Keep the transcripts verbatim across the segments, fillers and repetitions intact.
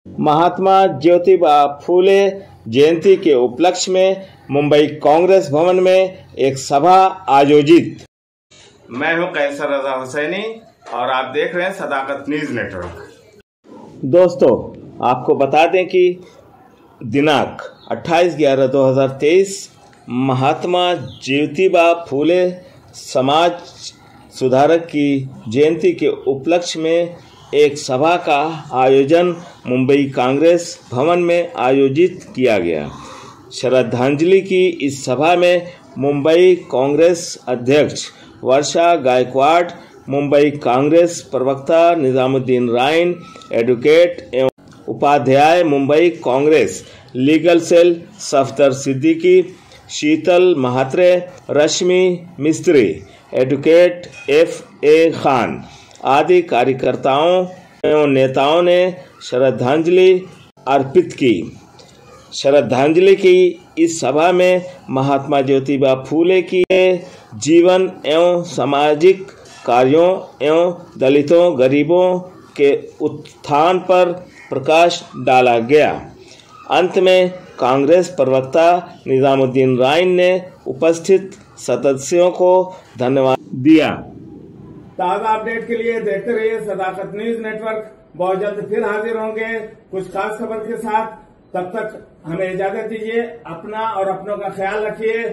महात्मा ज्योतिबा फूले जयंती के उपलक्ष्य में मुंबई कांग्रेस भवन में एक सभा आयोजित। मैं हूं कैसर रजा हुसैनी और आप देख रहे हैं सदाकत न्यूज नेटवर्क। दोस्तों, आपको बता दें कि दिनांक अट्ठाईस ग्यारह दो हज़ार तेईस महात्मा ज्योतिबा फूले समाज सुधारक की जयंती के उपलक्ष्य में एक सभा का आयोजन मुंबई कांग्रेस भवन में आयोजित किया गया। श्रद्धांजलि की इस सभा में मुंबई कांग्रेस अध्यक्ष वर्षा गायकवाड़, मुंबई कांग्रेस प्रवक्ता निजामुद्दीन राइन, एडवोकेट एवं Upadhyay Mumbai Congress legal cell Safdar Siddiqui, Sheetal Mhatre, Rashmi Mistry, advocate F A Khan आदि कार्यकर्ताओं एवं नेताओं ने श्रद्धांजलि अर्पित की। श्रद्धांजलि की इस सभा में महात्मा ज्योतिबा फूले की जीवन एवं सामाजिक कार्यों एवं दलितों गरीबों के उत्थान पर प्रकाश डाला गया। अंत में कांग्रेस प्रवक्ता निजामुद्दीन राइन ने उपस्थित सदस्यों को धन्यवाद दिया। ताज़ा अपडेट के लिए देखते रहिए सदाकत न्यूज नेटवर्क। बहुत जल्द फिर हाजिर होंगे कुछ खास खबर के साथ। तब तक हमें इजाजत दीजिए। अपना और अपनों का ख्याल रखिए।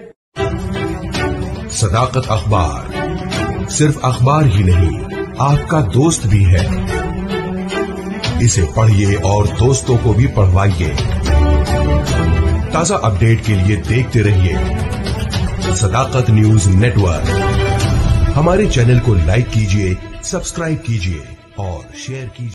सदाकत अखबार सिर्फ अखबार ही नहीं, आपका दोस्त भी है। इसे पढ़िए और दोस्तों को भी पढ़वाइए। ताजा अपडेट के लिए देखते रहिए सदाकत न्यूज नेटवर्क। हमारे चैनल को लाइक कीजिए, सब्सक्राइब कीजिए और शेयर कीजिए।